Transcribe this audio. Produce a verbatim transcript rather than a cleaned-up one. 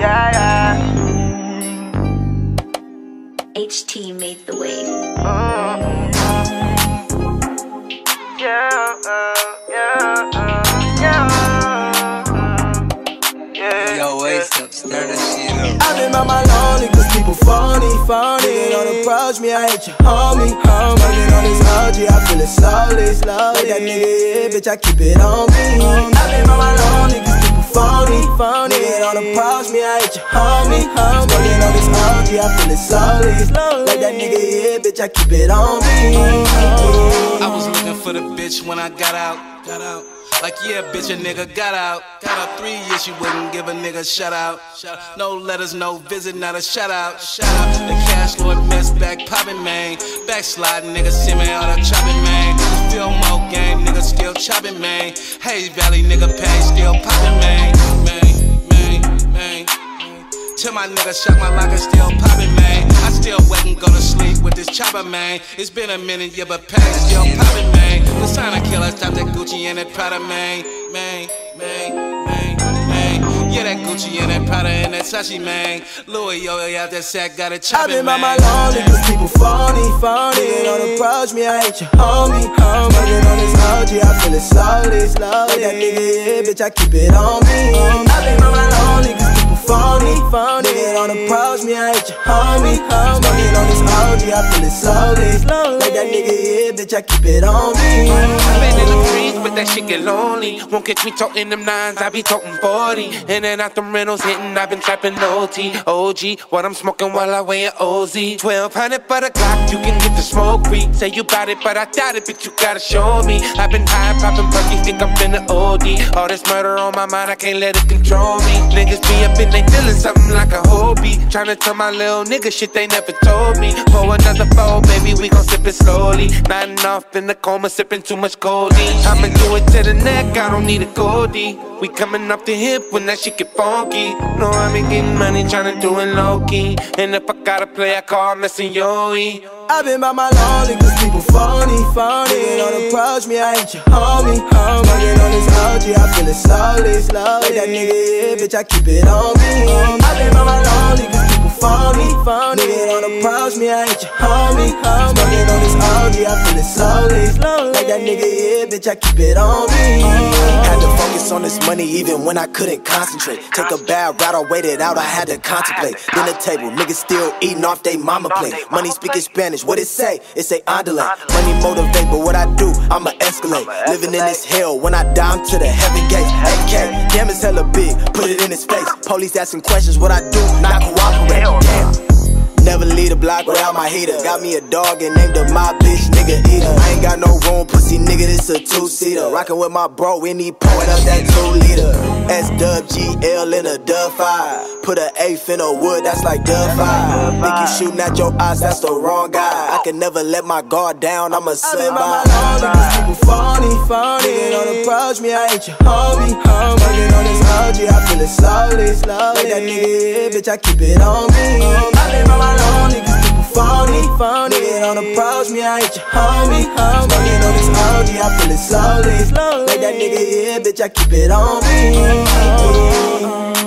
Yeah, yeah. H T made the wave. Mm-hmm. Yeah, uh, yeah, uh, yeah, uh, yeah. Yo, waist up, stir that shit up. I've been by my lonely cause people phony, phony. They don't approach me, I hate you, homie, homie. Smoking on this O G, I feel it slowly, slowly. Like that nigga, yeah, bitch, I keep it on me. I've been by my lonely cause people phony, phony. They don't approach me, I hate you, homie, homie. Smoking on this O G, I feel it slowly, slowly. Like that nigga, yeah, bitch, I keep it on me. I was looking for the bitch when I got out, got out. Like, yeah, bitch, a nigga got out. Got out three years, you wouldn't give a nigga a shout out. No letters, no visit, not a shout out. Shout out the cash lord mess back poppin', man. Backsliding, niggas see me all the chopping, man. Still more gang, niggas still chopping, man. Hey, Valley, nigga, pain still poppin', man. Man, man, man. Till my nigga shot my locker, still poppin', man. I still wait and go to sleep with this chopper, man. It's been a minute, yeah, but pain still poppin', man. The sign of killer, stop that Gucci and that Prada, man. Man, man, man, man. Yeah, that Gucci and that Prada and that Sachi, man. Louis, yo, yo, out that sack, got it choppin', man. I've been by my lonely cause people phony, phony. They don't approach me, I hate you, homie, homie. Smoking on this O G, I feel it slowly, slowly. That nigga, yeah, bitch, I keep it on me. I've been by my lonely cause people phony, phony. They don't approach me, I hate you, homie, homie. Smoking on this O G, I feel it slowly, slowly. Like that nigga, yeah, bitch, I keep it on me. I've been in the breeze, but that shit get lonely. Won't catch me toting them nines, I be toting forty. In and out them rentals hitting, I've been trapping O T. O G, what I'm smoking while I weigh an O Z. twelve hundred for the Glock, you can get the smoke weak. Say you bout it, but I doubt it, bitch, you gotta show me. I've been high, popping perky, think I'm finna O D. All this murder on my mind, I can't let it control me. Niggas be up and they feeling something like a hobby. Tryna tell my little nigga shit they never told me. Pour another four, baby, we gon' sip it slowly. Nodding off in the coma, sipping too much codeine. I'ma do it to the neck, I don't need a goldie. We coming off the hip when that shit get funky. No, I been getting money, tryna do it low-key. And if I gotta play, I call Messi Yoey. I've been by my lonely cause people phony, phony. They don't approach me, I ain't your homie, homie. Smoking on this O G, I feel it slowly, slowly. That nigga, yeah, bitch, I keep it on me. I've been by my lonely cause people phony, phony. They don't approach me, I ain't your homie, homie. Smoking on this O G, I feel it slowly, slowly. Like that nigga, yeah, bitch, I keep it on me. Had to focus on this money even when I couldn't concentrate. Take a bad route, I waited out, I had to contemplate. Dinner table, niggas still eating off they mama plate. Money speaking Spanish, what it say? It say andale. Money motivate, but what I do, I'ma escalate. Living in this hell, when I die I'm to the heaven gates. A K, damn it's hella big, put it in his face. Police asking questions, what I do, not cooperate. Damn. Never leave a block without my heater. Got me a dog and named her my bitch, nigga eater. I ain't got no room, pussy nigga, this a two-seater. Rockin' with my bro, we need pouring up that two-liter. S-dub G L in a dub five. Put a eighth in a wood, that's like dub five. Think you shooting at your eyes, that's the wrong guy. I can never let my guard down, I'ma survive. I've been by my lonely cause people phony, phony. They don't approach me, I ain't your homie, homie. Smoking on this O G, I feel it slowly, slowly. Like that nigga, yeah, bitch, I keep it on me. I've been by my lonely cause people phony, phony. They don't approach me, I ain't your homie, homie. Smoking on this O G, I feel it slowly, slowly. Like that nigga, yeah, bitch, I keep it on me.